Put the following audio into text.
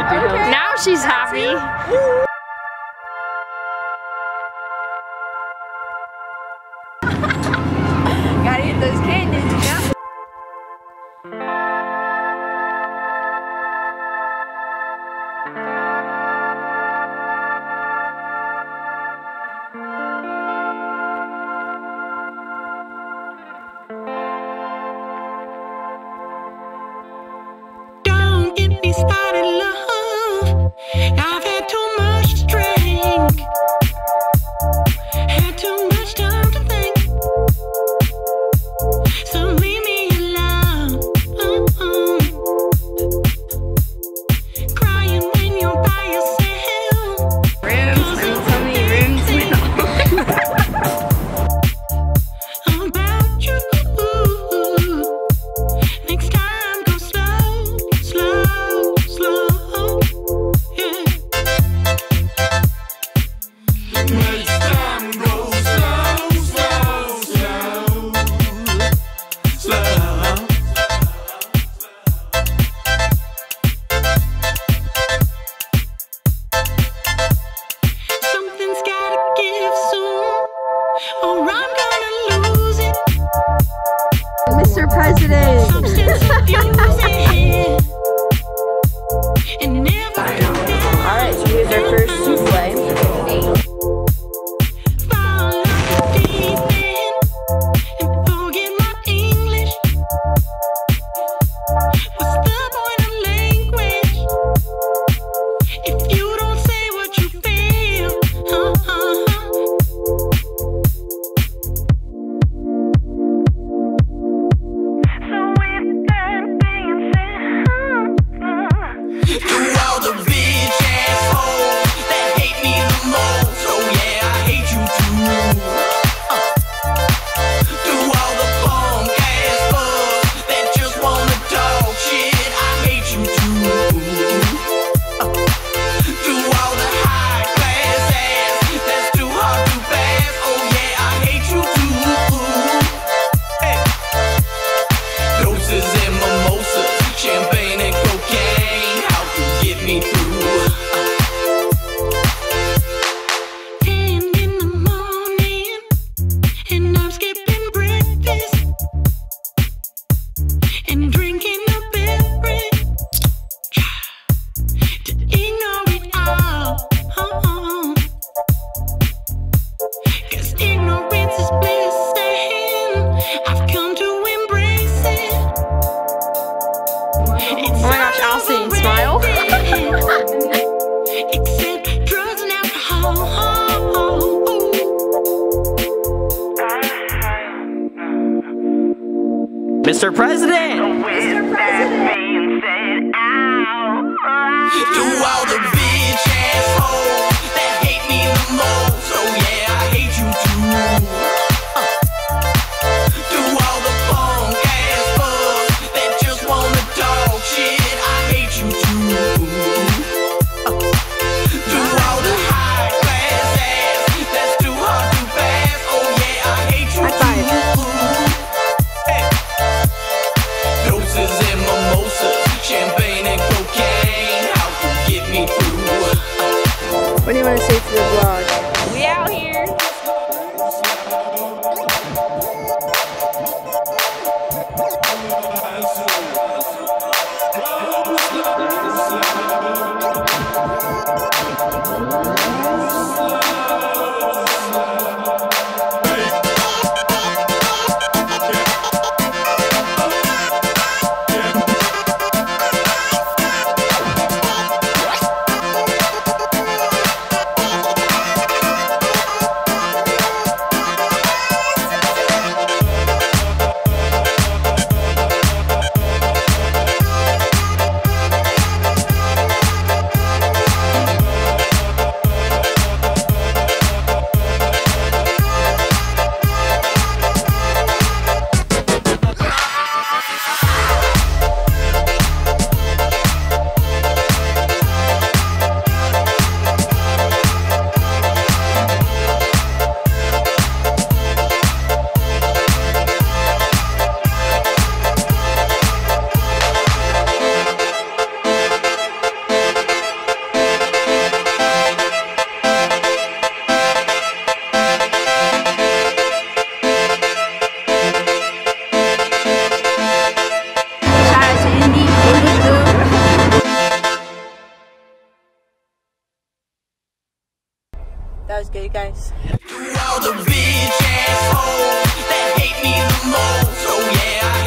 Okay. Now she's happy. Gotta eat those candies, you know? Don't get me started, love. I've had too much to drink. Had too much time to think. So leave me alone. Crying when you're by yourself. Rooms, there's so many rooms now. About you. Next time, go slow, slow, slow. Yeah. Next time, go slow, slow, slow, slow. Something's gotta give soon, or I'm gonna lose it. Mr. President. Substance abusing, and never Alright, so here's our first souffle. fall off the deep end and forget my English. What's the point of language if you don't say what you feel? So with that being said, to all the bitch assholes that hate me the most, oh yeah, I hate you too. To all the punk ass bugs that just wanna talk shit, I hate you too. To all the high class ass that's too hard to pass, oh yeah, I hate you too. Hey. Doses and mimosas, champagne and cocaine, how to get me through. 10 in the morning, and I'm skipping breakfast and drinking a beverage to ignore it all. 'Cause ignorance is bliss, and I've come to embrace it. Oh my gosh, Allison, smile. Except drugs and alcohol. Mr. President! To all the bitch assholes that hate me the most, oh yeah, I hate you too. To all the punk ass bugs that just wanna talk shit, I hate you too. To all the high class ass that's too hard to pass, oh yeah, I hate you too. Hey. Doses and mimosas, champagne and cocaine, how to get me through. What do you want to say to the vlog? We out here. That was good, guys. To all the bitch assholes that hate me the most. Oh yeah, I